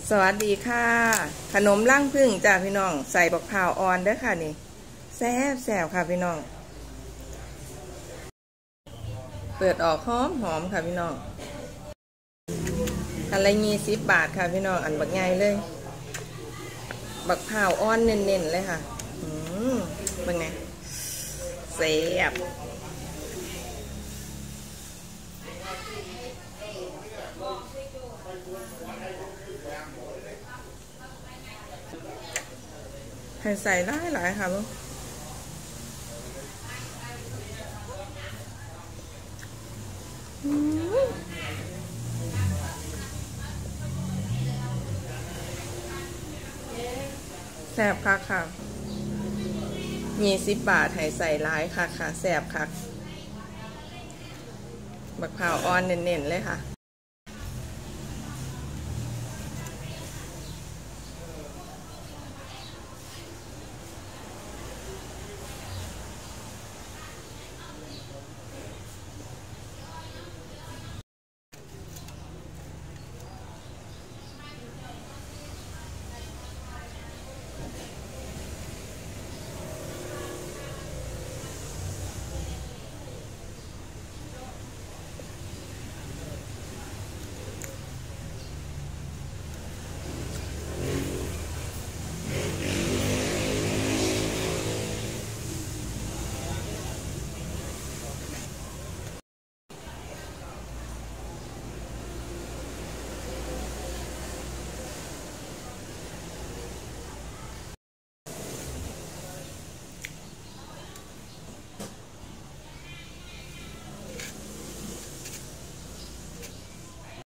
สวัสดีค่ะขนมลั่งพึ่งจ้าพี่น้องใส่บักพร้าวอ่อนเด้อค่ะนี่แซ่บค่ะพี่น้องเปิดออกหอมค่ะพี่น้องอันละ20 บาทค่ะพี่น้องอันบักใหญ่เลยบักพร้าวอ่อนเน้นๆเลยค่ะเป็นไงแซ่บให้ใส่หลายค่ะลูกแซ่บค่ะ20 บาทให้ใส่หลายค่ะแซ่บค่ะบักพร้าวอ่อนเน้นๆเลยค่ะ